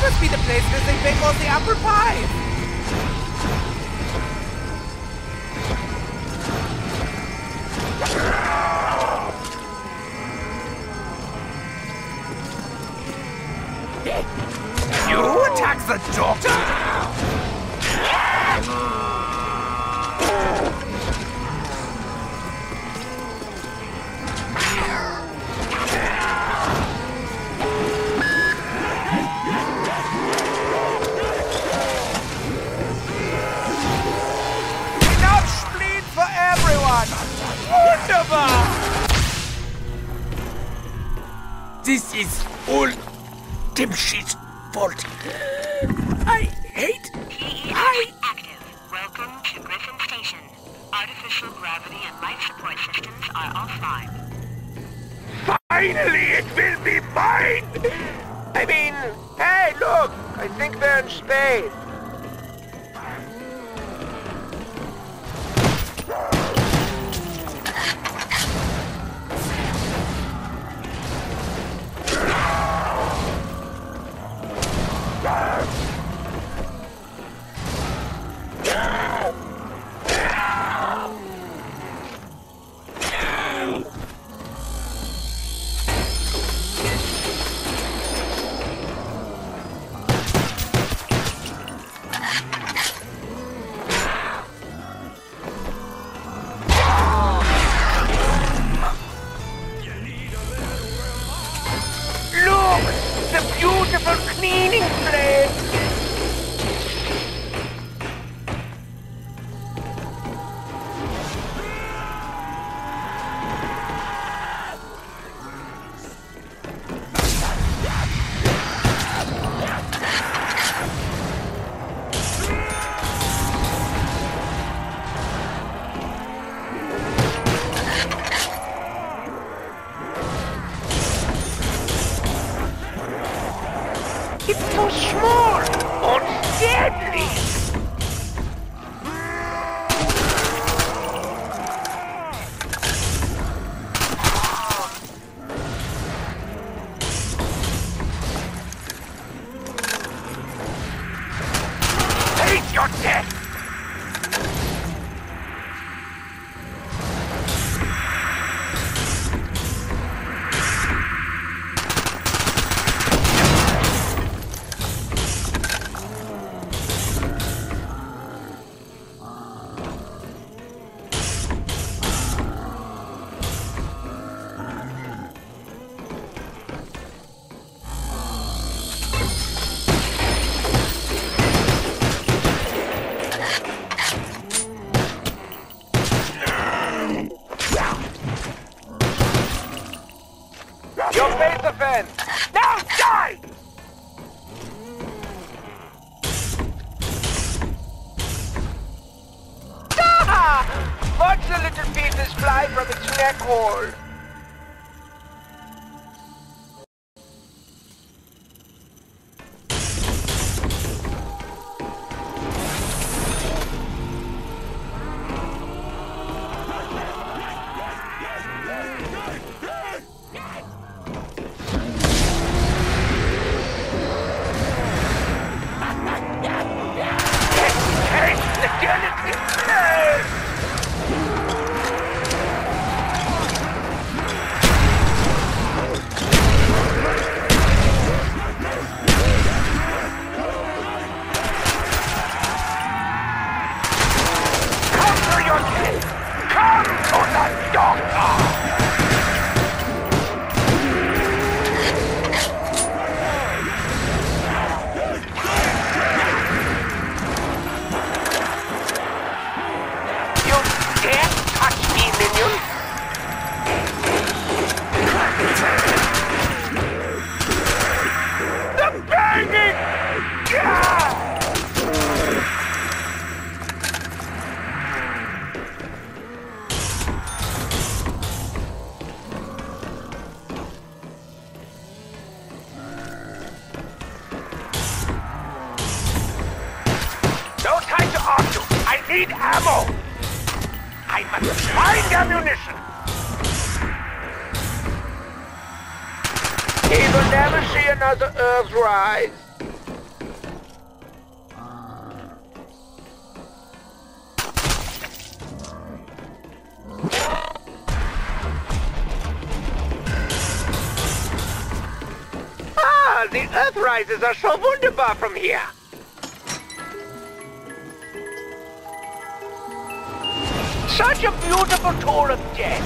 must be the place where they bake all the apple pies. You attack the doctor? This is all Dimshit's fault. I hate... TES active. Welcome to Griffin Station. Artificial gravity and life support systems are offline. Finally, it will be mine! I mean, hey, look! I think they're in space. It's too small! Or deadly! Hate your death! Your base defense! Now die! Watch the little pieces fly from its neck hole. need ammo! I must find ammunition! He will never see another Earthrise. Ah, the Earthrises are so wunderbar from here. Such a beautiful tour of death.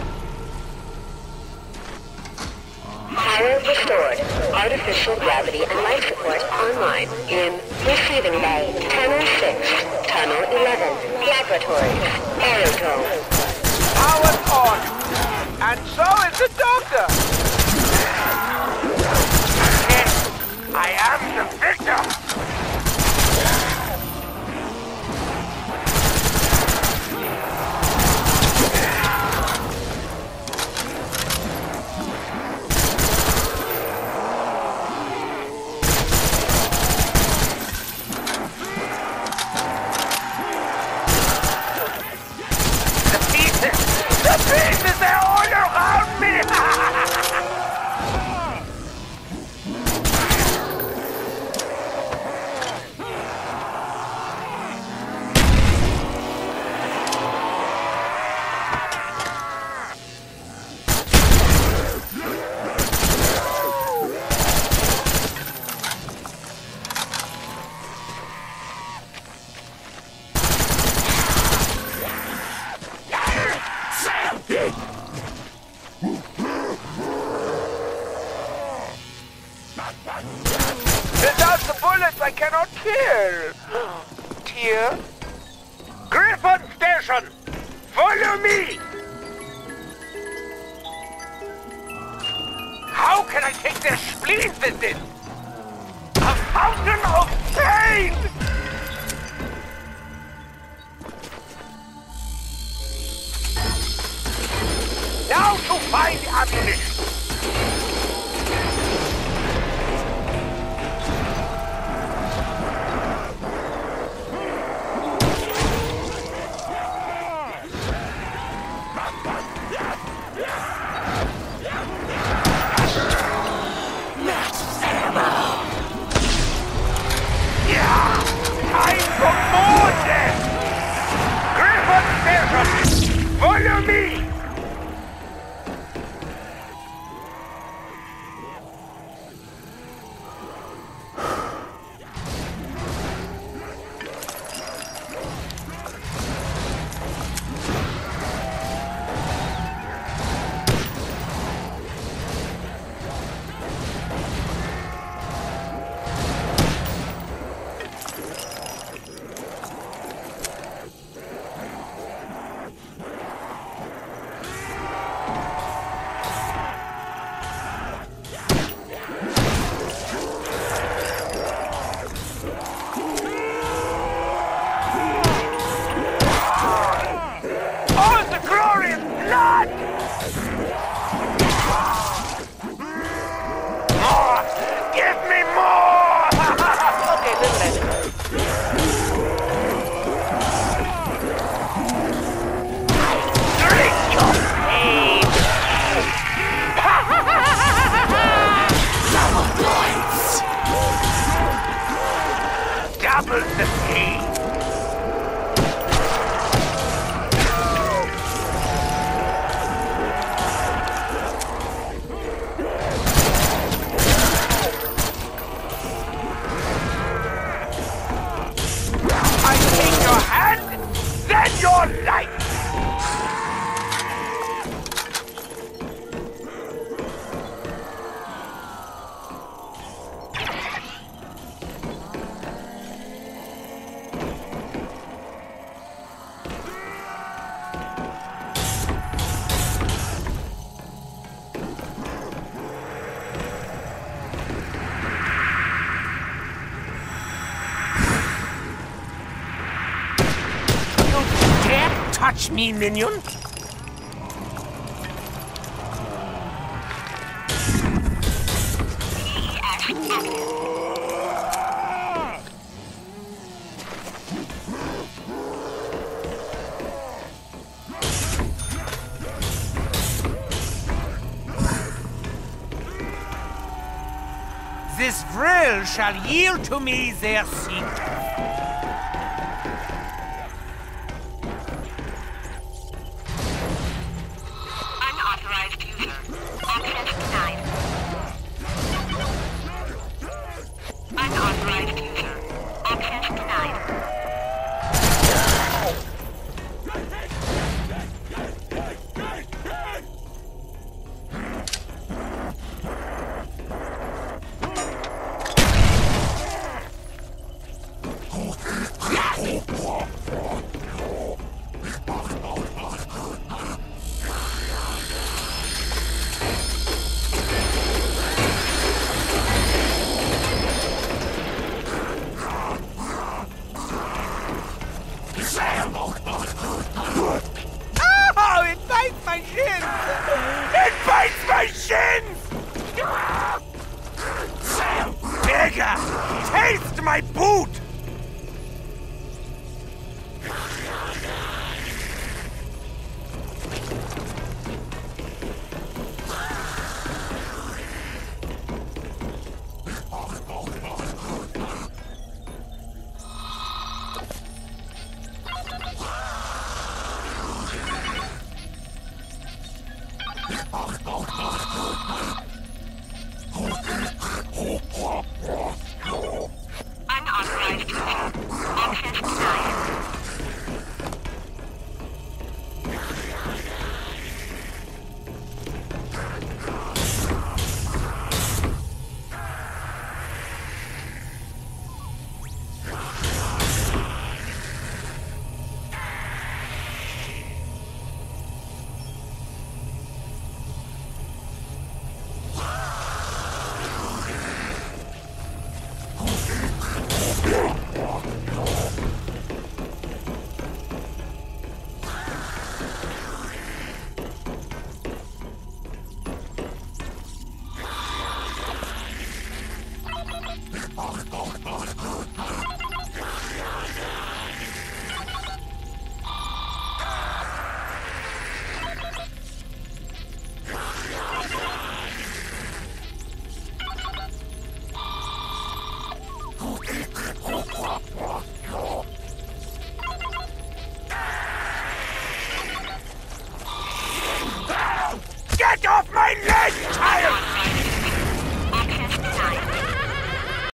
Power restored. Artificial gravity and life support online. In receiving bay. Tunnel 6. Tunnel 11. Laboratories. Aerodrome. Power on. And so is the doctor. Yes, I am the victor. They're all around me! Without the bullets, I cannot kill. Tear? Griffin Station! Follow me! How can I take their spleens in this? A fountain of pain! Now to find ammunition! Time for more death! Griffin Station! Follow me! Double the speed! I take your hand, then your life! Touch me, minion! This Vril shall yield to me their secret. Christ, my boot! Unauthorized user. Access denied.